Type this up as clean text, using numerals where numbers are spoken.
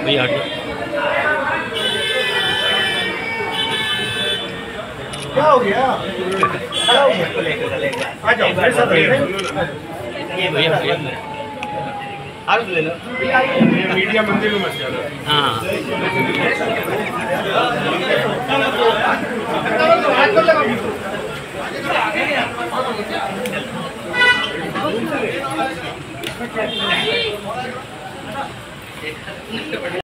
भैया क्या हो गया? क्या हो गया? आ जाओ मेरे साथ ये भैया आप ले लो। मीडिया मंदिर में मत जाना। हाँ